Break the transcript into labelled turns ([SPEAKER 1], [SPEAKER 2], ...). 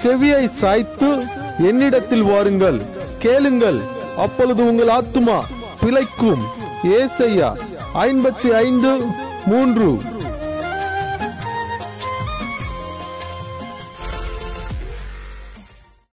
[SPEAKER 1] செவியை சாய்த்து என்னிடத்தில் வாருங்கள், கேளுங்கள், அப்பொழுது உங்கள் ஆத்துமா பிழைக்கும். ஏசாயா 55:3.